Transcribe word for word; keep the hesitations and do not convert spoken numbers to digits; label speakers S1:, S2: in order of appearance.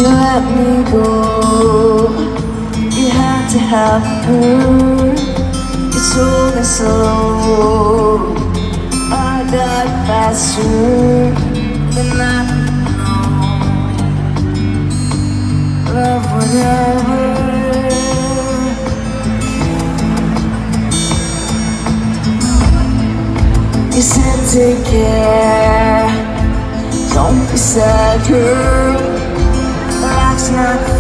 S1: You let me go. You had to have her. You told me so. I got faster than I know. Love whatever. You said take care. Don't be sad, girl. Life's not